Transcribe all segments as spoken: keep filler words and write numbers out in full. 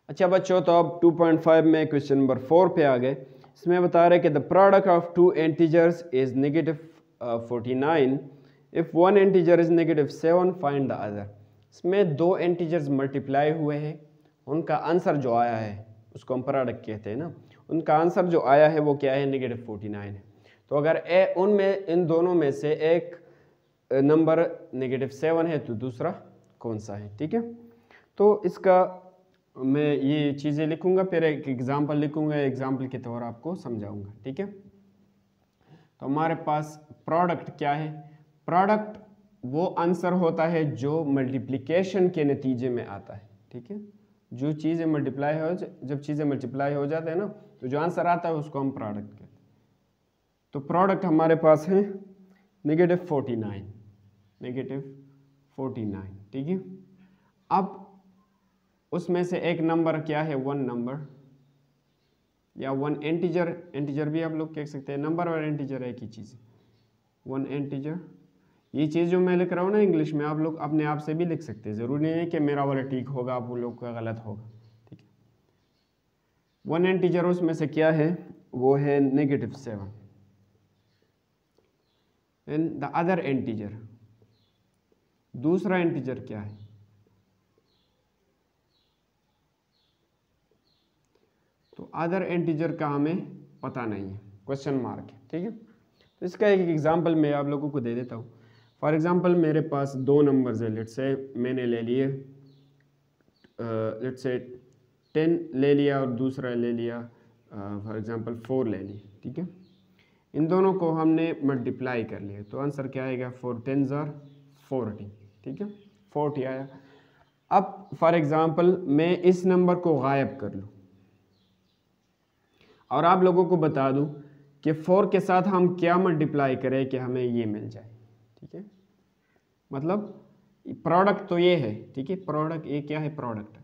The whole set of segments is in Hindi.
अच्छा बच्चों, तो अब टू पॉइंट फाइव में क्वेश्चन नंबर फोर पे आ गए। इसमें बता रहे कि the product of two integers is negative forty nine if one integer is negative seven find the other. इसमें दो इंटीजर्स मल्टीप्लाई हुए हैं, उनका आंसर जो आया है उसको हम प्रोडक्ट कहते हैं ना। उनका आंसर जो आया है वो क्या है, नेगेटिव फोर्टी नाइन है। तो अगर ए उनमें इन दोनों में से एक नंबर नेगेटिव सेवन है तो दूसरा कौन सा है, ठीक है। तो इसका मैं ये चीज़ें लिखूंगा, फिर एक एग्जाम्पल लिखूंगा, एग्जाम्पल के तौर आपको समझाऊंगा, ठीक है। तो हमारे पास प्रोडक्ट क्या है, प्रोडक्ट वो आंसर होता है जो मल्टीप्लिकेशन के नतीजे में आता है, ठीक है। जो चीज़ें मल्टीप्लाई हो जब चीज़ें मल्टीप्लाई हो जाते हैं ना, तो जो आंसर आता है उसको हम प्रोडक्ट कहते हैं। तो प्रोडक्ट हमारे पास है negative forty nine, negative forty nine, ठीक है। अब उसमें से एक नंबर क्या है, वन नंबर या वन इंटीजर, इंटीजर भी आप लोग कह सकते हैं, नंबर और इंटीजर एक ही चीज़ है, वन इंटीजर। ये चीज़ जो मैं लिख रहा हूँ ना इंग्लिश में, आप लोग अपने आप से भी लिख सकते हैं, ज़रूरी नहीं है कि मेरा वाला ठीक होगा आप लोग का गलत होगा, ठीक है। वन इंटीजर उसमें से क्या है, वो है negative seven. And the other integer, दूसरा इंटीजर क्या है, तो अदर इंटीजर का हमें पता नहीं है, क्वेश्चन मार्क है, ठीक है। तो इसका एक एग्जांपल मैं आप लोगों को दे देता हूँ। फॉर एग्जांपल मेरे पास दो नंबर्स है, लेट्स से मैंने ले लिए लेट्स से टेन ले लिया और दूसरा ले लिया फॉर एग्जांपल फोर ले लिया, ठीक है। इन दोनों को हमने मल्टीप्लाई कर लिया तो आंसर क्या आएगा, फोर टेन जार फोर्टी, ठीक है, फोर्टी आया। अब फॉर एग्जांपल मैं इस नंबर को गायब कर लूँ और आप लोगों को बता दूं कि फोर के साथ हम क्या मल्टीप्लाई करें कि हमें ये मिल जाए, ठीक है। मतलब प्रोडक्ट तो ये है, ठीक है, प्रोडक्ट ये क्या है, प्रोडक्ट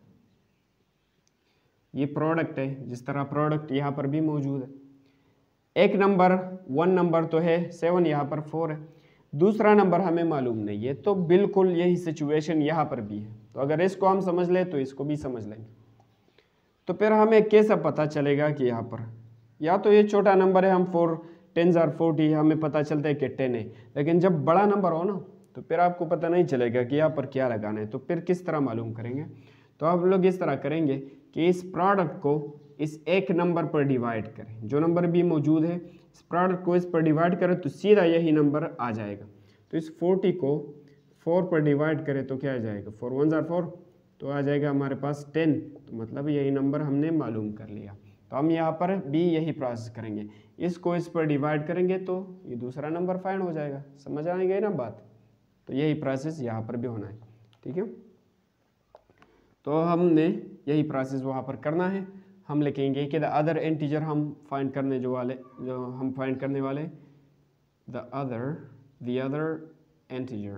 ये प्रोडक्ट है, जिस तरह प्रोडक्ट यहाँ पर भी मौजूद है। एक नंबर वन नंबर तो है, सेवन यहाँ पर फोर है, दूसरा नंबर हमें मालूम नहीं है, तो बिल्कुल यही सिचुएशन यहाँ पर भी है। तो अगर इसको हम समझ लें तो इसको भी समझ लेंगे। तो फिर हमें कैसा पता चलेगा कि यहाँ पर या तो ये छोटा नंबर है, हम फोर टेन जार फोर्टी, हमें पता चलता है कि टेन है, लेकिन जब बड़ा नंबर हो ना तो फिर आपको पता नहीं चलेगा कि यहाँ पर क्या लगाना है। तो फिर किस तरह मालूम करेंगे, तो आप लोग इस तरह करेंगे कि इस प्रोडक्ट को इस एक नंबर पर डिवाइड करें, जो नंबर भी मौजूद है इस प्रोडक्ट को इस पर डिवाइड करें तो सीधा यही नंबर आ जाएगा। तो इस फोर्टी को फोर पर डिवाइड करें तो क्या आ जाएगा, फोर वन जार फोर, तो आ जाएगा हमारे पास टेन। तो मतलब यही नंबर हमने मालूम कर लिया। तो हम यहाँ पर भी यही प्रोसेस करेंगे, इसको इस पर डिवाइड करेंगे तो ये दूसरा नंबर फाइंड हो जाएगा। समझ आ गई ना बात, तो यही प्रोसेस यहाँ पर भी होना है, ठीक है। तो हमने यही प्रोसेस वहाँ पर करना है। हम लिखेंगे कि द अदर इंटीजर हम फाइंड करने जो वाले जो हम फाइंड करने वाले the other the other integer.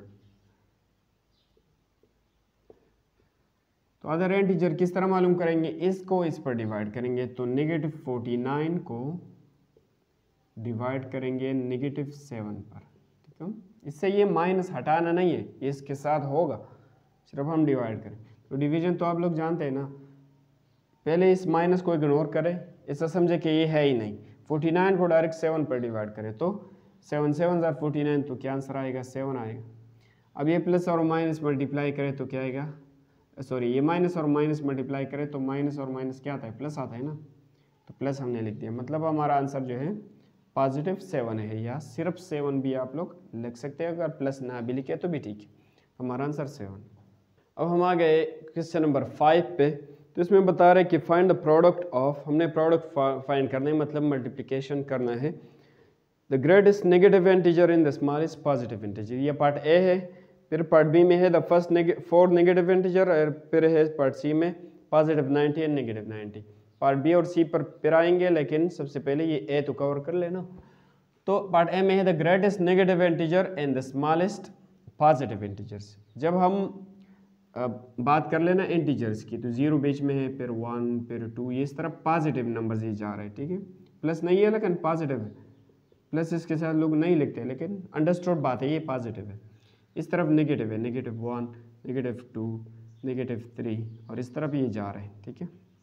तो अदर इंटीजर किस तरह मालूम करेंगे, इसको इस पर डिवाइड करेंगे तो नेगेटिव फोर्टी नाइन को डिवाइड करेंगे नेगेटिव सेवन पर, ठीक है। इससे ये माइनस हटाना नहीं है, ये इसके साथ होगा, सिर्फ हम डिवाइड करें। तो डिवीजन तो आप लोग जानते हैं ना, पहले इस माइनस को इग्नोर करें, ऐसा समझे कि ये है ही नहीं। फोर्टी नाइन को डायरेक्ट सेवन पर डिवाइड करें तो सेवन सेवन जार फोर्टी नाइन, तो क्या आंसर आएगा, सेवन आएगा। अब ये प्लस और माइनस मल्टीप्लाई करें तो क्या आएगा, सॉरी ये माइनस और माइनस मल्टीप्लाई करें तो माइनस और माइनस क्या आता है, प्लस आता है ना, तो प्लस हमने लिख दिया। मतलब हमारा आंसर जो है पॉजिटिव सेवन है, या सिर्फ सेवन भी आप लोग लिख सकते हैं, अगर प्लस ना भी लिखे तो भी ठीक है। हमारा आंसर सेवन। अब हम आ गए क्वेश्चन नंबर फाइव पे। तो इसमें बता रहे कि फाइंड द प्रोडक्ट ऑफ, हमने प्रोडक्ट फाइंड करना है, मतलब मल्टीप्लिकेशन करना है, the greatest negative integer in the smallest positive integer. ये पार्ट ए है। फिर पार्ट बी में है द फर्स्ट नेगे फोर नेगेटिव इंटीजर, और फिर है पार्ट सी में positive ninety and negative ninety. Part B और सी पर फिर आएंगे, लेकिन सबसे पहले ये ए तो कवर कर लेना। तो पार्ट ए में है the greatest negative integer and the smallest positive integers. जब हम अब बात कर लेना इंटीजर्स की, तो जीरो बीच में है, फिर वन, फिर टू, ये इस तरह पॉजिटिव नंबर्स ये जा रहे हैं, ठीक है। प्लस नहीं है लेकिन पॉजिटिव है, प्लस इसके साथ लोग नहीं लिखते, लेकिन अंडरस्टूड बात है, ये पॉजिटिव है। इस तरफ नेगेटिव है, negative one, negative two, negative three, और इस तरफ ये जा रहे हैं, ठीक है।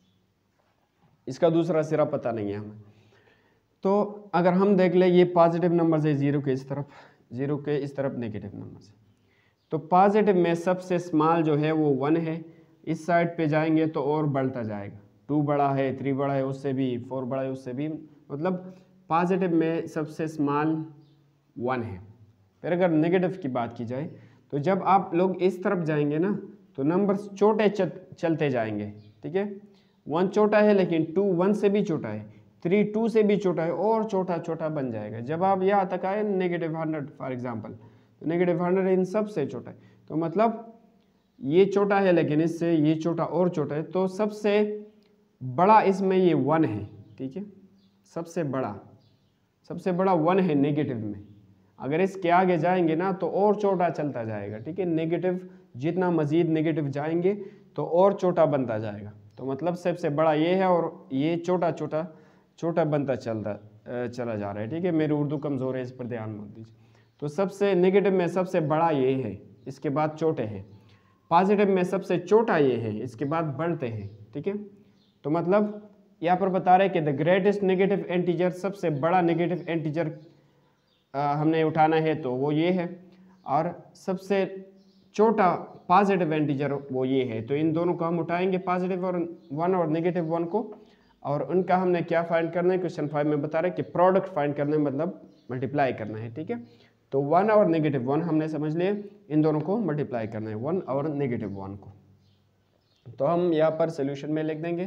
इसका दूसरा सिरा पता नहीं है हमें। तो अगर हम देख ले ये पॉजिटिव नंबर है ज़ीरो के इस तरफ, ज़ीरो के इस तरफ नेगेटिव नंबर है, तो पॉजिटिव में सबसे स्मॉल जो है वो वन है, इस साइड पे जाएंगे तो और बढ़ता जाएगा, टू बड़ा है, थ्री बड़ा है उससे भी, फोर बड़ा है उससे भी, मतलब पॉजिटिव में सबसे स्मॉल वन है। फिर अगर नेगेटिव की बात की जाए तो जब आप लोग इस तरफ जाएंगे ना तो नंबर्स छोटे चल, चलते जाएंगे, ठीक है। वन छोटा है लेकिन टू वन से भी छोटा है, थ्री टू से भी छोटा है और छोटा छोटा बन जाएगा। जब आप यहाँ तक आए नेगेटिव हंड्रेड फॉर एग्जांपल, तो नेगेटिव हंड्रेड इन सबसे छोटा है, तो मतलब ये छोटा है लेकिन इससे ये छोटा और छोटा है, तो सबसे बड़ा इसमें ये वन है, ठीक है। सबसे बड़ा सबसे बड़ा वन है नेगेटिव में। अगर इसके आगे जाएंगे ना तो और छोटा चलता जाएगा, ठीक है। नेगेटिव जितना मजीद नेगेटिव जाएंगे तो और छोटा बनता जाएगा, तो मतलब सबसे बड़ा ये है और ये छोटा छोटा छोटा बनता चलता चला जा रहा है, ठीक है। मेरी उर्दू कमज़ोर है, इस पर ध्यान मत दीजिए। तो सबसे नेगेटिव में सबसे बड़ा ये है, इसके बाद छोटे हैं। पॉजिटिव में सबसे छोटा ये है, इसके बाद बढ़ते हैं, ठीक है। तो मतलब यहाँ पर बता रहे हैं कि द ग्रेटेस्ट नेगेटिव एंटीजर, सबसे बड़ा नेगेटिव एंटीजर हमने उठाना है तो वो ये है, और सबसे छोटा पॉजिटिव एंटीजर वो ये है। तो इन दोनों को हम उठाएंगे, पॉजिटिव और वन और नेगेटिव वन को, और उनका हमने क्या फाइंड करना है, क्वेश्चन फाइव में बता रहे हैं कि प्रोडक्ट फाइंड करना है, मतलब मल्टीप्लाई करना है, ठीक है। तो वन और नेगेटिव वन हमने समझ लिया, इन दोनों को मल्टीप्लाई करना है, वन और नेगेटिव वन को। तो हम यहाँ पर सोल्यूशन में लिख देंगे,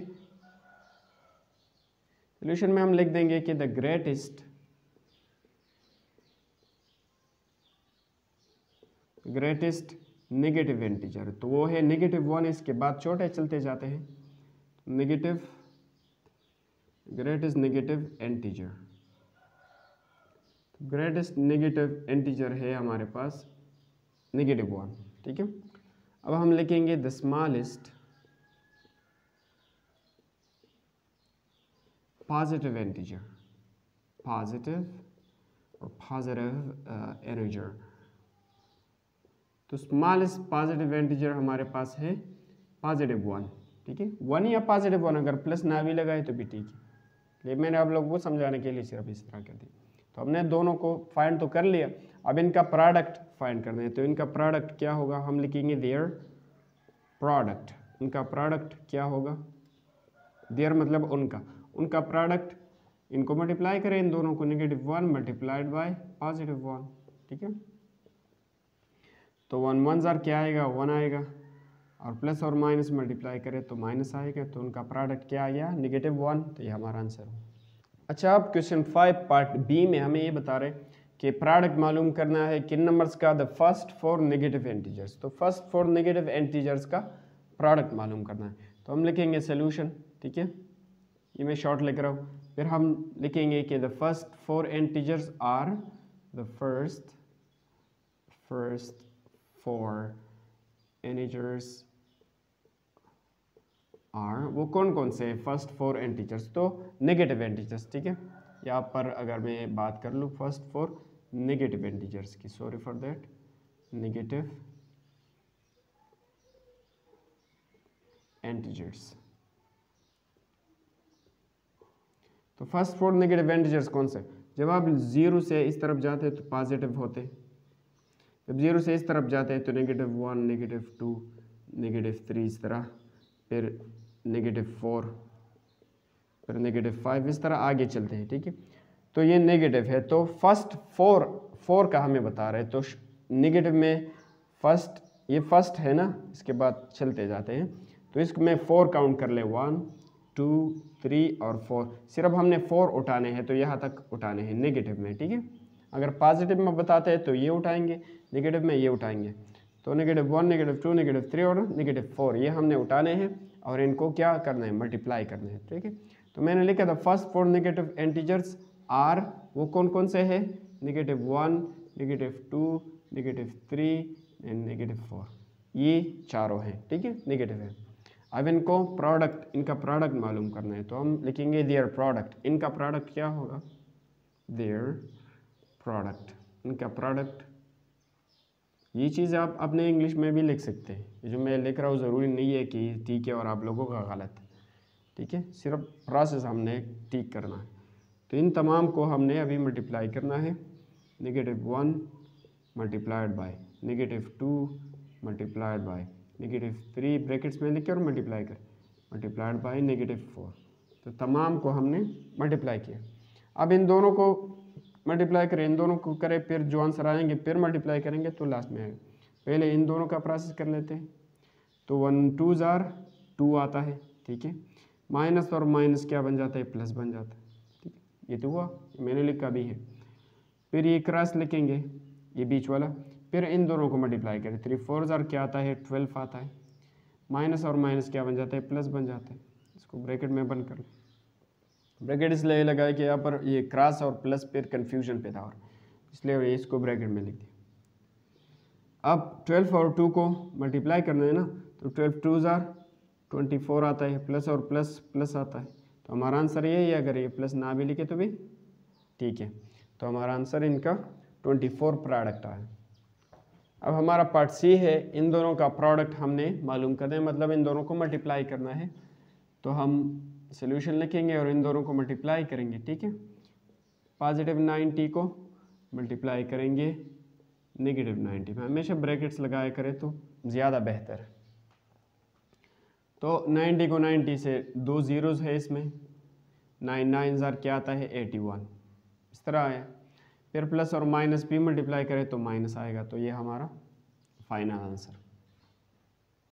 सोल्यूशन में हम लिख देंगे कि the greatest greatest negative integer, तो वो है नेगेटिव वन, इसके बाद छोटे चलते जाते हैं, negative greatest negative integer, greatest negative integer है हमारे पास नेगेटिव वन, ठीक है। अब हम लिखेंगे the smallest positive integer, positive और पॉजिटिव एंटीजर, तो स्मॉलेस्ट पॉजिटिव एंटीजर हमारे पास है पॉजिटिव वन, ठीक है। वन या पॉजिटिव वन, अगर प्लस ना भी लगाए तो भी ठीक है, ये मैंने आप लोगों को समझाने के लिए सिर्फ इस तरह कर दी। तो हमने दोनों को फाइंड तो कर लिया, अब इनका प्रोडक्ट फाइंड करना है। तो इनका प्रोडक्ट क्या होगा, हम लिखेंगे देयर प्रोडक्ट, इनका प्रोडक्ट क्या होगा, देयर मतलब उनका, उनका प्रोडक्ट, इनको मल्टीप्लाई करें इन दोनों को, negative one multiplied by positive one, ठीक है। तो वन वन जार क्या आएगा, वन आएगा, और प्लस और माइनस मल्टीप्लाई करें तो माइनस आएगा, तो उनका प्रोडक्ट क्या आ गया, नेगेटिव वन, तो ये हमारा आंसर हो। अच्छा, अब क्वेश्चन फाइव पार्ट बी में हमें ये बता रहे कि प्रोडक्ट मालूम करना है किन नंबर्स का, the first four negative integers, तो फर्स्ट फोर नेगेटिव एंटीजर्स का प्रोडक्ट मालूम करना है। तो हम लिखेंगे सोल्यूशन, ठीक है, ये मैं शॉर्ट लिख रहा हूँ। फिर हम लिखेंगे कि the first four integers are, the first first four integers are, वो कौन कौन से फर्स्ट फोर इंटीजर्स, तो नेगेटिव इंटीजर्स, ठीक है। यहाँ पर अगर मैं बात कर लूँ फर्स्ट फोर नेगेटिव इंटीजर्स की, sorry for that, negative integers, तो फर्स्ट फोर नेगेटिव इंटीजर्स कौन से, जब आप जीरो से इस तरफ जाते हैं तो पॉजिटिव होते, जब जीरो से इस तरफ जाते हैं तो negative one, negative two, negative three, इस तरह, फिर नेगेटिव फोर, फिर नेगेटिव फाइव, इस तरह आगे चलते हैं, ठीक है। तो ये नेगेटिव है, तो फर्स्ट फोर फोर का हमें बता रहे हैं, तो नेगेटिव में फर्स्ट, ये फर्स्ट है ना, इसके बाद चलते जाते हैं, तो इसमें फोर काउंट कर ले, वन टू थ्री और फोर, सिर्फ हमने फोर उठाने हैं तो यहाँ तक उठाने हैं नेगेटिव में, ठीक है। अगर पॉजिटिव में बताते हैं तो ये उठाएंगे, नेगेटिव में ये उठाएंगे, तो negative one, negative two, negative three और नेगेटिव फोर, ये हमने उठाने हैं और इनको क्या करना है, मल्टीप्लाई करना है, ठीक है। तो मैंने लिखा था first four negative integers are, वो कौन कौन से हैं, negative one, negative two, negative three and negative four, ये चारों हैं, ठीक है, नेगेटिव है। अब इनको प्रोडक्ट, इनका प्रोडक्ट मालूम करना है, तो हम लिखेंगे देयर प्रोडक्ट, इनका प्रोडक्ट क्या होगा, देयर प्रोडक्ट, इनका प्रोडक्ट, ये चीज़ आप अपने इंग्लिश में भी लिख सकते हैं, जो मैं लिख रहा हूँ ज़रूरी नहीं है कि ठीक है और आप लोगों का गलत है, ठीक है, सिर्फ प्रोसेस हमने ठीक करना है। तो इन तमाम को हमने अभी मल्टीप्लाई करना है, negative one multiplied by negative two multiplied by negative three, brackets में लिखे और मल्टीप्लाई कर, मल्टीप्लाइड बाय नेगेटिव फोर। तो तमाम को हमने मल्टीप्लाई किया। अब इन दोनों को मल्टीप्लाई करें, इन दोनों को करें, फिर जो आंसर आएंगे फिर मल्टीप्लाई करेंगे तो लास्ट में आएगा। पहले इन दोनों का प्रोसेस कर लेते हैं। तो वन टू जार टू आता है, ठीक है, माइनस और माइनस क्या बन जाता है, प्लस बन जाता है, ठीक है, ये तो हुआ, मैंने लिखा भी है। फिर ये क्रॉस लिखेंगे, ये बीच वाला, फिर इन दोनों को मल्टीप्लाई करें, थ्री फोर जार क्या आता है, ट्वेल्व आता है, माइनस और माइनस क्या बन जाता है, प्लस बन जाता है। इसको ब्रैकेट में बंद कर लो। ब्रैकेट इसलिए लगाए कि यहाँ पर ये क्रॉस और प्लस फिर कन्फ्यूजन पैदा हो रहा है, इसलिए इसको ब्रैकेट में लिख दिया। अब ट्वेल्व और टू को मल्टीप्लाई करना है ना, तो ट्वेल्व टू जार ट्वेंटी फोर आता है, प्लस और प्लस प्लस आता है, तो हमारा आंसर यही है। अगर ये प्लस ना भी लिखे तो भी ठीक है। तो हमारा आंसर इनका ट्वेंटी फोर प्रोडक्ट आया। अब हमारा पार्ट सी है, इन दोनों का प्रोडक्ट हमने मालूम करना है, मतलब इन दोनों को मल्टीप्लाई करना है। तो हम सोल्यूशन लिखेंगे और इन दोनों को मल्टीप्लाई करेंगे, ठीक है। पॉजिटिव नाइन्टी को मल्टीप्लाई करेंगे नेगेटिव नाइन्टी में, हमेशा ब्रैकेट्स लगाया करें तो ज़्यादा बेहतर है। तो नाइन्टी को नाइन्टी से दो ज़ीरोज़ है इसमें, नाइन नाइन ज़ार क्या आता है, एटी वन, इस तरह आया। फिर प्लस और माइनस भी मल्टीप्लाई करें तो माइनस आएगा, तो ये हमारा फाइनल आंसर।